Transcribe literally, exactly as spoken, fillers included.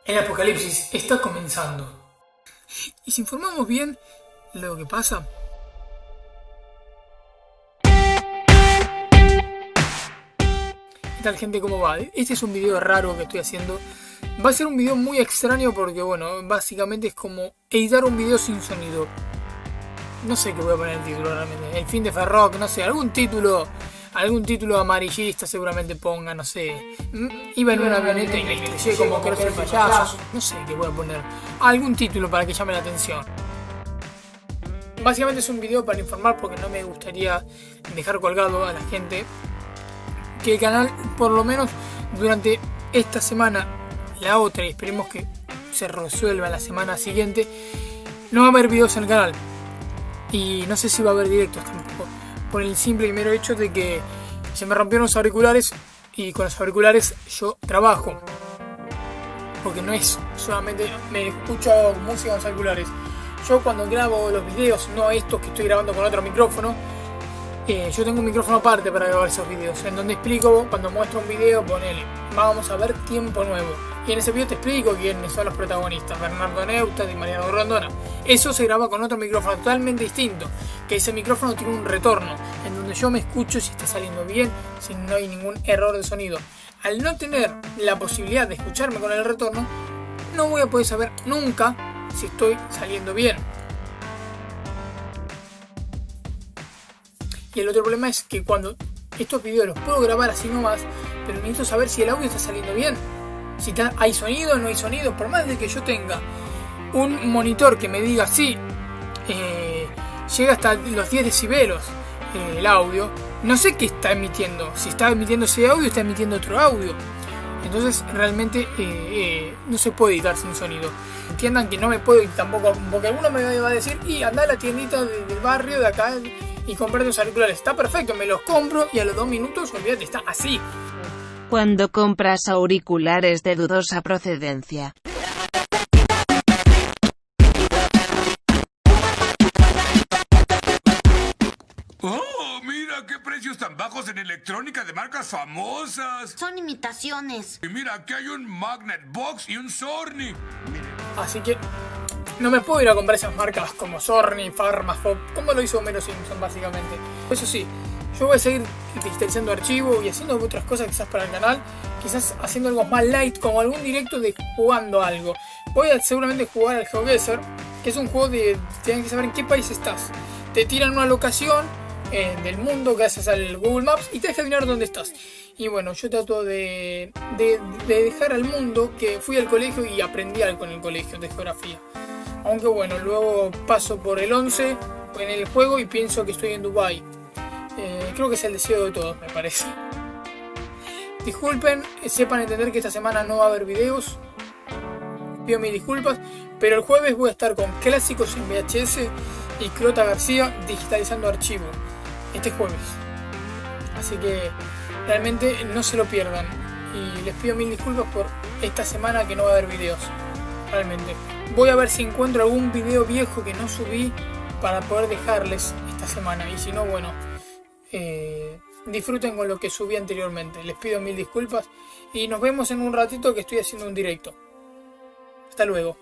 El apocalipsis está comenzando. ¿Y si informamos bien lo que pasa? ¿Qué tal, gente? ¿Cómo va? Este es un video raro que estoy haciendo. Va a ser un video muy extraño porque, bueno, básicamente es como editar un video sin sonido. No sé qué voy a poner el título realmente. El fin de Ferrock, no sé, algún título... Algún título amarillista seguramente ponga, no sé. Iba en una avioneta y me estrellé como Cross el payaso. No sé qué voy a poner. Algún título para que llame la atención. Básicamente es un video para informar porque no me gustaría dejar colgado a la gente que el canal, por lo menos durante esta semana, la otra, y esperemos que se resuelva la semana siguiente, no va a haber videos en el canal. Y no sé si va a haber directos tampoco. Por el simple y mero hecho de que se me rompieron los auriculares y con los auriculares yo trabajo. Porque no es solamente me escucho música con los auriculares. Yo cuando grabo los videos, no estos que estoy grabando con otro micrófono, eh, yo tengo un micrófono aparte para grabar esos videos. En donde explico, cuando muestro un video, ponele, vamos a ver Tiempo Nuevo. Y en ese video te explico quiénes son los protagonistas, Bernardo Neustadt y Mariano Grondona. Eso se graba con otro micrófono totalmente distinto, que ese micrófono tiene un retorno, en donde yo me escucho si está saliendo bien, si no hay ningún error de sonido. Al no tener la posibilidad de escucharme con el retorno, no voy a poder saber nunca si estoy saliendo bien. Y el otro problema es que cuando estos videos los puedo grabar así nomás, pero necesito saber si el audio está saliendo bien. Si está, hay sonido o no hay sonido. Por más de que yo tenga un monitor que me diga sí, eh, llega hasta los diez decibelos eh, el audio, no sé qué está emitiendo. Si está emitiendo ese audio, está emitiendo otro audio. Entonces realmente eh, eh, no se puede editar sin sonido. Entiendan que no me puedo ir tampoco, porque alguno me va a decir, y anda a la tiendita de, del barrio de acá y comprate los auriculares. Está perfecto, me los compro y a los dos minutos, olvídate, está así. Cuando compras auriculares de dudosa procedencia. ¡Oh, mira qué precios tan bajos en electrónica de marcas famosas! Son imitaciones. Y mira, aquí hay un Magnet Box y un Sony. Así que no me puedo ir a comprar esas marcas como Sony, Pharmafop, como lo hizo Homero Simpson básicamente. Eso sí, yo voy a seguir digitalizando archivos y haciendo otras cosas quizás para el canal. Quizás haciendo algo más light, como algún directo de jugando algo. Voy a seguramente jugar al GeoGuessr, que es un juego de... tienes que saber en qué país estás. Te tiran una locación eh, del mundo gracias al Google Maps y tienes que adivinar dónde estás. Y bueno, yo trato de, de, de dejar al mundo que fui al colegio y aprendí algo en el colegio de geografía. Aunque bueno, luego paso por el once en el juego y pienso que estoy en Dubai. Eh, creo que es el deseo de todos, me parece. Disculpen, sepan entender que esta semana no va a haber videos. Pido mis disculpas, pero el jueves voy a estar con clásicos en V H S y Clota García digitalizando archivos. Este jueves. Así que realmente no se lo pierdan. Y les pido mil disculpas por esta semana que no va a haber videos. Realmente. Voy a ver si encuentro algún video viejo que no subí para poder dejarles esta semana. Y si no, bueno, eh, disfruten con lo que subí anteriormente. Les pido mil disculpas y nos vemos en un ratito que estoy haciendo un directo. Hasta luego.